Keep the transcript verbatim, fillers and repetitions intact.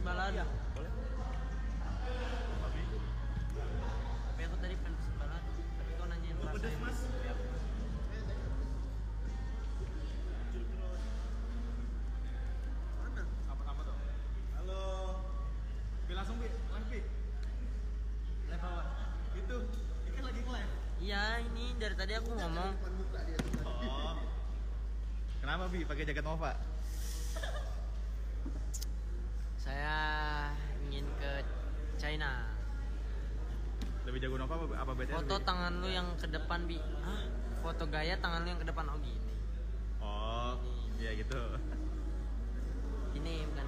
balado. Iya, boleh. Tapi Tapi aku tadi pengen pesen balado. Tapi kau nanyain oh, rasanya. pedas mas. Ya. Mana? Apa-apa tuh? Halo. Bi langsung bi, live bi. Live apa? Itu, ini kan lagi live. Iya, ini dari tadi aku ngomong. Oh. Kenapa bi pakai jaket Nova? Saya ingin ke China. Lebih jago Nova apa, apa B T S? Foto Bi? tangan lu yang ke depan, Bi. Hah? Foto gaya tangan lu yang ke depan, oh gini. Oh, iya gitu. Ini bukan